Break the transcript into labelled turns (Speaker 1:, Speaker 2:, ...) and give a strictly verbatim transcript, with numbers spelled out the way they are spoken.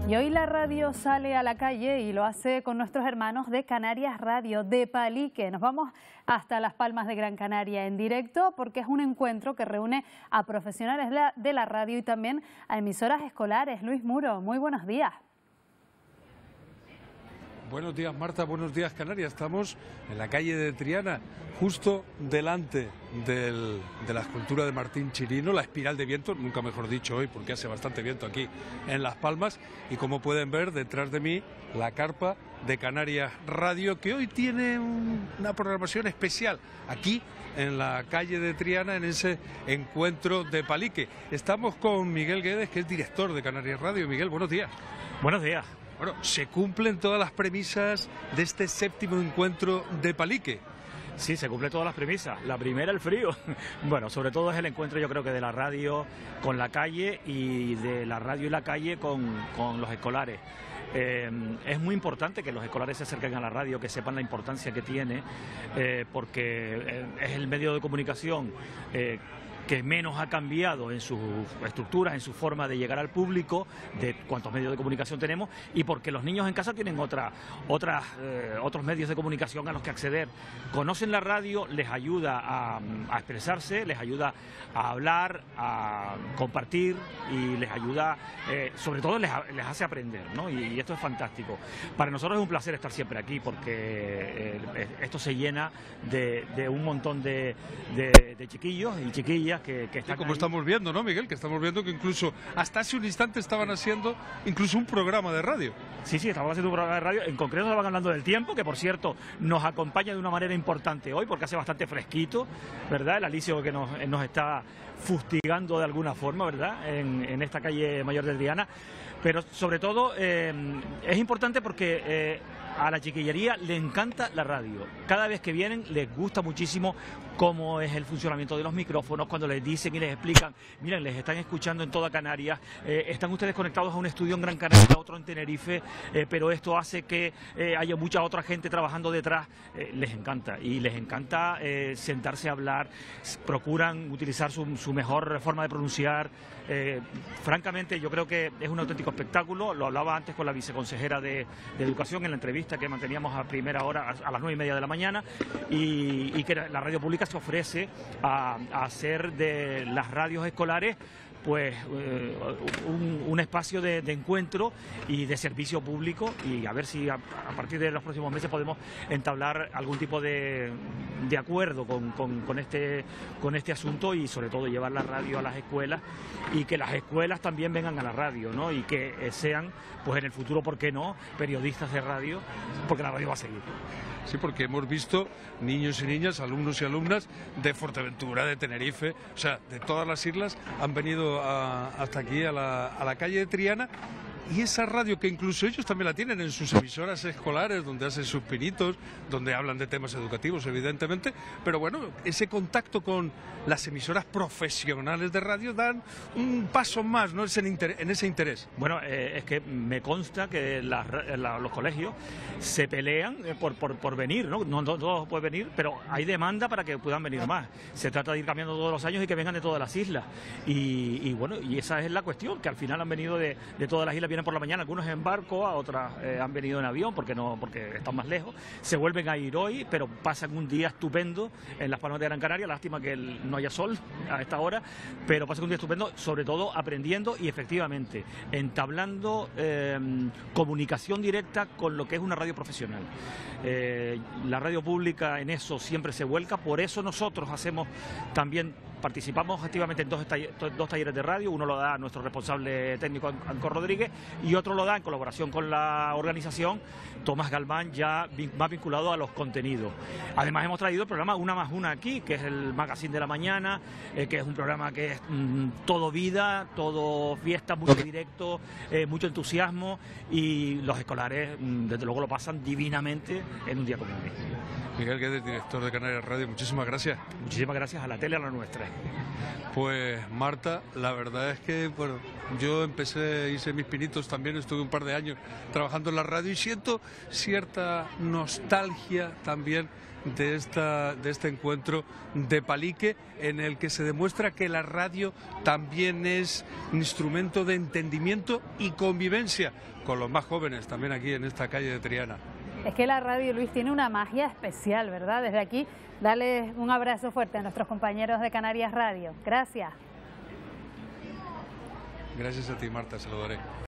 Speaker 1: Y hoy la radio sale a la calle y lo hace con nuestros hermanos de Canarias Radio, de Palique. Nos vamos hasta Las Palmas de Gran Canaria en directo porque es un encuentro que reúne a profesionales de la, de la radio y también a emisoras escolares. Luis Muro, muy buenos días.
Speaker 2: Buenos días, Marta, buenos días, Canarias. Estamos en la calle de Triana, justo delante del, de la escultura de Martín Chirino, la espiral de viento, nunca mejor dicho hoy, porque hace bastante viento aquí en Las Palmas. Y como pueden ver, detrás de mí, la carpa de Canarias Radio, que hoy tiene un, una programación especial aquí en la calle de Triana, en ese encuentro de Palique. Estamos con Miguel Guedes, que es director de Canarias Radio. Miguel, buenos días.
Speaker 3: Buenos días.
Speaker 2: Bueno, se cumplen todas las premisas de este séptimo encuentro de Palique.
Speaker 3: Sí, se cumplen todas las premisas. La primera, el frío. Bueno, sobre todo es el encuentro, yo creo que de la radio con la calle y de la radio y la calle con, con los escolares. Eh, es muy importante que los escolares se acerquen a la radio, que sepan la importancia que tiene, eh, porque es el medio de comunicación eh, que menos ha cambiado en sus estructuras, en su forma de llegar al público, de cuántos medios de comunicación tenemos, y porque los niños en casa tienen otra, otras, eh, otros medios de comunicación a los que acceder. Conocen la radio, les ayuda a, a expresarse, les ayuda a hablar, a compartir y les ayuda, eh, sobre todo les, les hace aprender, ¿no? Y, y esto es fantástico. Para nosotros es un placer estar siempre aquí porque eh, esto se llena de, de un montón de, de, de chiquillos y chiquillas que, que están
Speaker 2: sí, como
Speaker 3: ahí.
Speaker 2: Estamos viendo, ¿no, Miguel? Que estamos viendo que incluso hasta hace un instante estaban haciendo incluso un programa de radio.
Speaker 3: Sí, sí, estamos haciendo un programa de radio. En concreto estaban hablando del tiempo, que por cierto nos acompaña de una manera importante hoy porque hace bastante fresquito, ¿verdad? El alisio que nos, nos está fustigando de alguna forma, ¿verdad? En, en esta calle Mayor de Triana. Pero sobre todo eh, es importante porque eh, a la chiquillería le encanta la radio. Cada vez que vienen les gusta muchísimo cómo es el funcionamiento de los micrófonos, cuando les dicen y les explican, miren, les están escuchando en toda Canarias, eh, están ustedes conectados a un estudio en Gran Canaria, a otro en Tenerife, eh, pero esto hace que eh, haya mucha otra gente trabajando detrás. Eh, les encanta y les encanta eh, sentarse a hablar, procuran utilizar su, su mejor forma de pronunciar. Eh, francamente yo creo que es un auténtico espectáculo. Lo hablaba antes con la viceconsejera de, de Educación en la entrevista que manteníamos a primera hora, a, a las nueve y media de la mañana, y, y que la radio pública se ofrece a, a hacer de las radios escolares pues eh, un, un espacio de, de encuentro y de servicio público, y a ver si a, a partir de los próximos meses podemos entablar algún tipo de, de acuerdo con, con, con, este, con este asunto, y sobre todo llevar la radio a las escuelas y que las escuelas también vengan a la radio, ¿no? Y que eh, sean, pues en el futuro, ¿por qué no?, periodistas de radio, porque la radio va a seguir.
Speaker 2: Sí, porque hemos visto niños y niñas, alumnos y alumnas de Fuerteventura, de Tenerife, o sea, de todas las islas, han venido a, hasta aquí a la, a la calle de Triana. Y esa radio que incluso ellos también la tienen en sus emisoras escolares, donde hacen sus pinitos, donde hablan de temas educativos, evidentemente, pero bueno, ese contacto con las emisoras profesionales de radio dan un paso más, ¿no?, en ese interés.
Speaker 3: Bueno, eh, es que me consta que las, la, los colegios se pelean por, por, por venir, ¿no? No, no todos pueden venir, pero hay demanda para que puedan venir más. Se trata de ir cambiando todos los años y que vengan de todas las islas. Y, y bueno, y esa es la cuestión, que al final han venido de, de todas las islas. Vienen por la mañana, algunos en barco, a otras eh, han venido en avión porque no porque están más lejos, se vuelven a ir hoy, pero pasan un día estupendo en Las Palmas de Gran Canaria. Lástima que el, no haya sol a esta hora, pero pasan un día estupendo, sobre todo aprendiendo y efectivamente entablando eh, comunicación directa con lo que es una radio profesional. Eh, la radio pública en eso siempre se vuelca, por eso nosotros hacemos también, participamos activamente en dos, taller, dos talleres de radio. Uno lo da nuestro responsable técnico, Anco Rodríguez, y otro lo da en colaboración con la organización Tomás Galván, ya más vinculado a los contenidos. Además hemos traído el programa Una más Una aquí, que es el magazine de la mañana, eh, que es un programa que es mmm, todo vida, todo fiesta, mucho directo, eh, mucho entusiasmo, y los escolares mmm, desde luego lo pasan divinamente en un día como hoy.
Speaker 2: Miguel Guedes, director de Canarias Radio, muchísimas gracias.
Speaker 3: Muchísimas gracias a la tele, a la nuestra.
Speaker 2: Pues Marta, la verdad es que bueno, yo empecé, hice mis pinitos también, estuve un par de años trabajando en la radio y siento cierta nostalgia también de, esta, de este encuentro de Palique, en el que se demuestra que la radio también es un instrumento de entendimiento y convivencia con los más jóvenes, también aquí en esta calle de Triana.
Speaker 1: Es que la radio, Luis, tiene una magia especial, ¿verdad? Desde aquí, dale un abrazo fuerte a nuestros compañeros de Canarias Radio. Gracias.
Speaker 2: Gracias a ti, Marta, se lo daré.